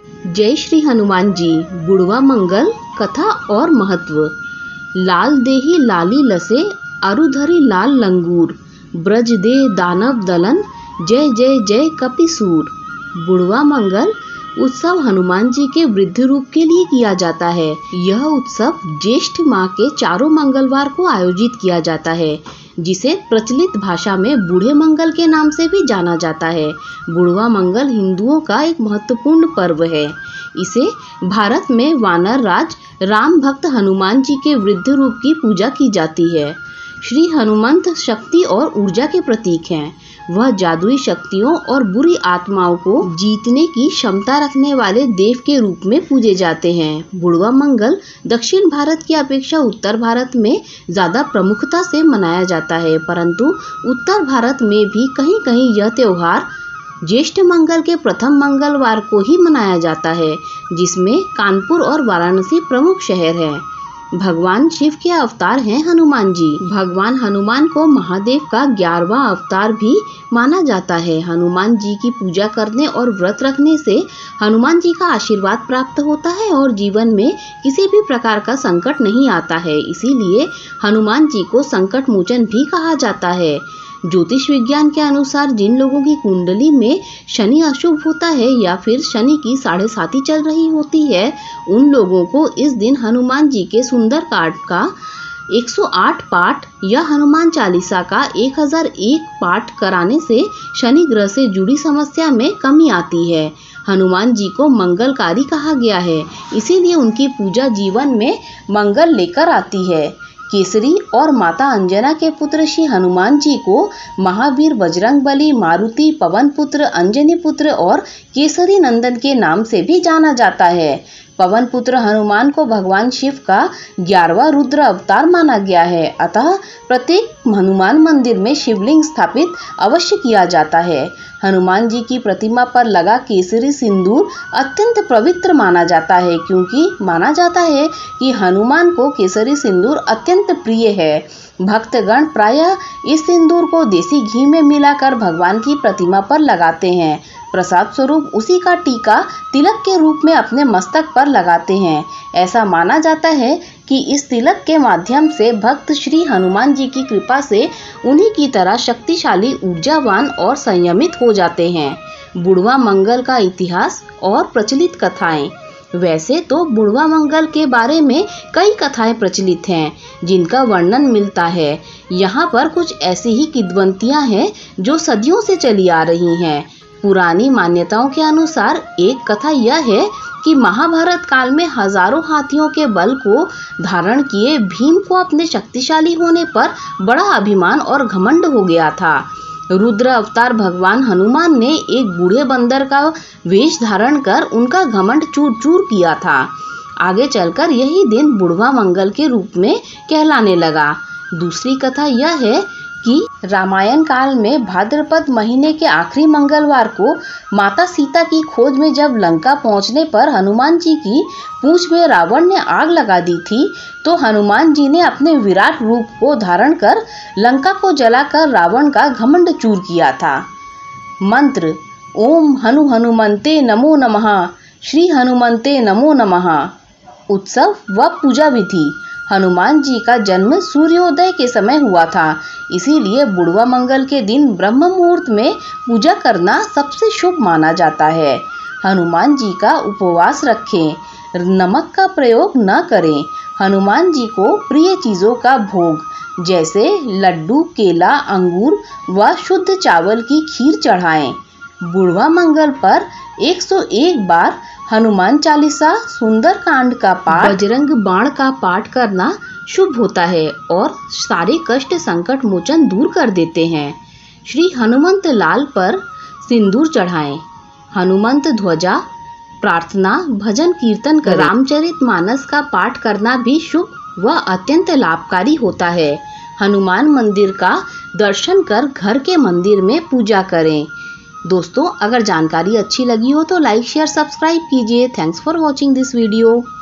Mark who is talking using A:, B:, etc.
A: जय श्री हनुमान जी। बुढ़वा मंगल कथा और महत्व। लाल देही लाली लसे, अरुधरी लाल लंगूर, ब्रज दे दानव दलन, जय जय जय कपिसूर। बुढ़वा मंगल उत्सव हनुमान जी के वृद्ध रूप के लिए किया जाता है। यह उत्सव ज्येष्ठ माह के चारों मंगलवार को आयोजित किया जाता है, जिसे प्रचलित भाषा में बूढ़े मंगल के नाम से भी जाना जाता है। बुढ़वा मंगल हिंदुओं का एक महत्वपूर्ण पर्व है। इसे भारत में वानर राज राम भक्त हनुमान जी के वृद्ध रूप की पूजा की जाती है। श्री हनुमंत शक्ति और ऊर्जा के प्रतीक हैं। वह जादुई शक्तियों और बुरी आत्माओं को जीतने की क्षमता रखने वाले देव के रूप में पूजे जाते हैं। बुढ़वा मंगल दक्षिण भारत की अपेक्षा उत्तर भारत में ज्यादा प्रमुखता से मनाया जाता है, परंतु उत्तर भारत में भी कहीं कहीं यह त्योहार ज्येष्ठ मंगल के प्रथम मंगलवार को ही मनाया जाता है, जिसमें कानपुर और वाराणसी प्रमुख शहर हैं। भगवान शिव के अवतार हैं हनुमान जी। भगवान हनुमान को महादेव का 11वां अवतार भी माना जाता है। हनुमान जी की पूजा करने और व्रत रखने से हनुमान जी का आशीर्वाद प्राप्त होता है और जीवन में किसी भी प्रकार का संकट नहीं आता है। इसीलिए हनुमान जी को संकट मोचन भी कहा जाता है। ज्योतिष विज्ञान के अनुसार जिन लोगों की कुंडली में शनि अशुभ होता है या फिर शनि की 7.5 चल रही होती है, उन लोगों को इस दिन हनुमान जी के सुंदर कांड का 108 पाठ या हनुमान चालीसा का 1001 पाठ कराने से शनि ग्रह से जुड़ी समस्या में कमी आती है। हनुमान जी को मंगलकारी कहा गया है, इसीलिए उनकी पूजा जीवन में मंगल लेकर आती है। केसरी और माता अंजना के पुत्र श्री हनुमान जी को महावीर, बजरंगबली, मारुति, पवन पुत्र, अंजनी पुत्र और केसरी नंदन के नाम से भी जाना जाता है। पवन पुत्र हनुमान को भगवान शिव का 11वां रुद्र अवतार माना गया है, अतः प्रत्येक हनुमान मंदिर में शिवलिंग स्थापित अवश्य किया जाता है। हनुमान जी की प्रतिमा पर लगा केसरी सिंदूर अत्यंत पवित्र माना जाता है, क्योंकि माना जाता है कि हनुमान को केसरी सिंदूर अत्यंत प्रिय है। भक्तगण प्रायः इस सिंदूर को देसी घी में मिलाकर भगवान की प्रतिमा पर लगाते हैं। प्रसाद स्वरूप उसी का टीका तिलक के रूप में अपने मस्तक पर लगाते हैं। ऐसा माना जाता है कि इस तिलक के माध्यम से भक्त श्री हनुमान जी की कृपा से उन्हीं की तरह शक्तिशाली, ऊर्जावान और संयमित हो जाते हैं। बुढ़वा मंगल का इतिहास और प्रचलित कथाएं। वैसे तो बुढ़वा मंगल के बारे में कई कथाएं प्रचलित हैं, जिनका वर्णन मिलता है। यहाँ पर कुछ ऐसी ही किंवदंतियां हैं जो सदियों से चली आ रही हैं। पुरानी मान्यताओं के अनुसार एक कथा यह है कि महाभारत काल में हजारों हाथियों के बल को धारण किए भीम को अपने शक्तिशाली होने पर बड़ा अभिमान और घमंड हो गया था। रुद्र अवतार भगवान हनुमान ने एक बूढ़े बंदर का वेश धारण कर उनका घमंड चूर चूर किया था। आगे चलकर यही दिन बुढ़वा मंगल के रूप में कहलाने लगा। दूसरी कथा यह है कि रामायण काल में भाद्रपद महीने के आखिरी मंगलवार को माता सीता की खोज में जब लंका पहुंचने पर हनुमान जी की पूंछ में रावण ने आग लगा दी थी, तो हनुमान जी ने अपने विराट रूप को धारण कर लंका को जलाकर रावण का घमंड चूर किया था। मंत्र: ओम हनुमन्ते नमो नमः, श्री हनुमन्ते नमो नमः। उत्सव व पूजा विधि। हनुमान जी का जन्म सूर्योदय के समय हुआ था, इसीलिए बुढ़वा मंगल के दिन ब्रह्म मुहूर्त में पूजा करना सबसे शुभ माना जाता है। हनुमान जी का उपवास रखें, नमक का प्रयोग न करें। हनुमान जी को प्रिय चीज़ों का भोग जैसे लड्डू, केला, अंगूर व शुद्ध चावल की खीर चढ़ाएं। बुढ़वा मंगल पर 101 बार हनुमान चालीसा, सुंदर कांड का पाठ, बजरंग बाण का पाठ करना शुभ होता है और सारे कष्ट संकट मोचन दूर कर देते हैं। श्री हनुमंत लाल पर सिंदूर चढ़ाएं। हनुमंत ध्वजा, प्रार्थना, भजन कीर्तन कर रामचरितमानस का पाठ करना भी शुभ व अत्यंत लाभकारी होता है। हनुमान मंदिर का दर्शन कर घर के मंदिर में पूजा करें। दोस्तों, अगर जानकारी अच्छी लगी हो तो लाइक, शेयर, सब्सक्राइब कीजिए। Thanks for watching this video.